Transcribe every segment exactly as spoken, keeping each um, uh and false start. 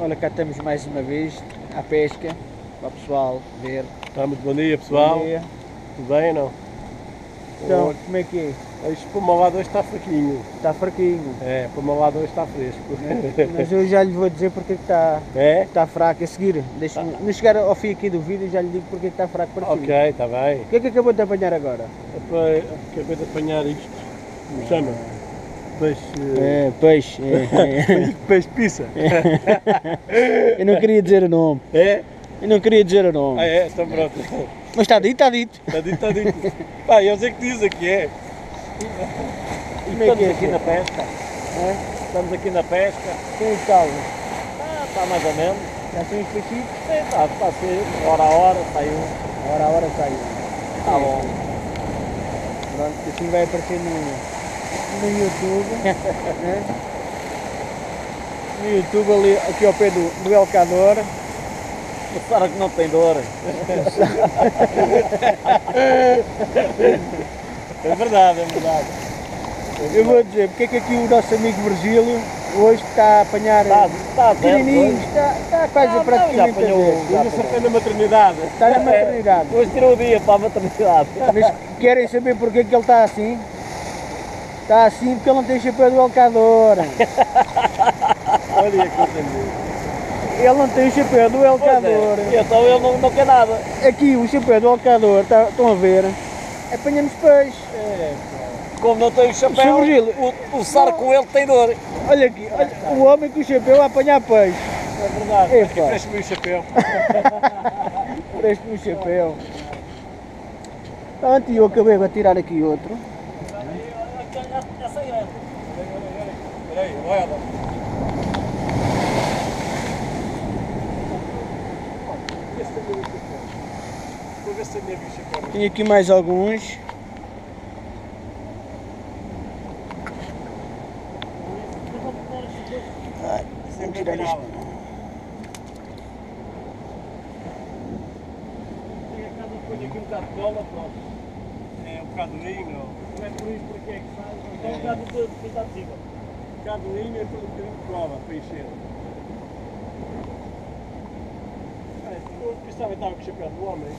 olha, cá estamos mais uma vez à pesca, para o pessoal ver. Tá, muito bom dia, pessoal. Bom dia. Tudo bem ou não? Então, Hoje, como é que é? hoje para o meu lado hoje está fraquinho. Está fraquinho. É, para o meu lado hoje está fresco. Mas eu já lhe vou dizer porque é que está, É? está fraco. A seguir, deixe-me, no chegar ao fim aqui do vídeo, já lhe digo porque é que está fraco para ti. Ok, está bem. O que é que acabou de apanhar agora? Epá, acabei de apanhar isto. Como chama? Peixe. É, peixe. É, é. Peixe pizza. Eu não queria dizer o nome. É? Eu não queria dizer o nome. Ah, é? Então pronto. Mas está dito, está dito. Está dito, está dito. Pá, eu sei que diz aqui é. Como é Estamos que é aqui que é? na pesca. É? Estamos aqui na pesca. Tem o tal. Ah, está mais ou menos. Já tem os peixitos? Sim, está, está a ser. Hora a hora, sai um. Hora a hora sai. Está bom. Pronto, assim vai aparecer no, no YouTube. Né? No YouTube ali, aqui ao pé do, do Elcador. O Sara que não tem dor. É verdade, é verdade. Eu vou dizer, porque é que aqui o nosso amigo Virgílio hoje está a apanhar Está, está a pequenininhos, está, está quase Ah, praticamente já a apanhou, ver. já acertei na maternidade. Está na maternidade. Hoje tirou o dia para a maternidade. Mas querem saber porque é que ele está assim? Está assim porque ele não tem chapéu do Elcador. Olha que coisa linda. Ele não tem o chapéu do Elcador. É, então ele não, não quer nada. Aqui o chapéu do Elcador, tá, estão a ver? Apanhamos peixe. É, como não tem o Seu chapéu, Virgílio. o, o Sara com ele tem dor. Olha aqui, olha, o homem com o chapéu a apanhar peixe. É verdade. Epa. Aqui preste-me o chapéu. Preste-me o chapéu. Pronto, e eu acabei de tirar aqui outro. Essa aí é. Peraí, olha. Vou ver se tem o chapéu. Tenho aqui mais alguns. Ai, vou tirar isto. Põe aqui um bocado de cola, pronto. É um bocado de linho, não é por isso porque é que sai, é um bocado de pintar de cima. Um bocado de linho e depois um bocadinho de cola para encher. Eu pensava que estava com o chapéu do homem.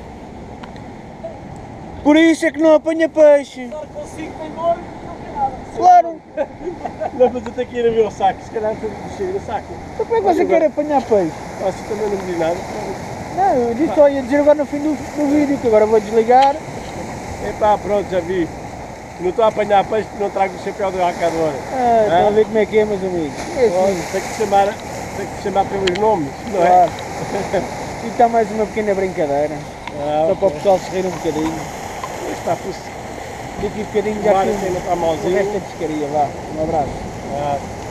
Por isso é que não apanha peixe. Claro, consigo, tem dor, não tem nada. Claro. Não, mas eu tenho que ir a ver o saco, se calhar foi mexer no saco. Então como é que você quer apanhar peixe? Você também não me diz nada. Não, eu disse só ia dizer agora no fim do, do vídeo, que agora vou desligar. Epá, pronto, já vi. Não estou a apanhar peixe porque não trago o chapéu do arcador. Ah, estão a ver como é que é, meus amigos. É Olha, assim. tem que chamar, tem que chamar pelos nomes, não é? Claro. E está mais uma pequena brincadeira. Ah, Só para o ok. pessoal se rir um bocadinho. Está fosse. Daqui a bocadinho O já mar temos ainda está o malzinho. resto da pescaria. Vá, um abraço. Ah,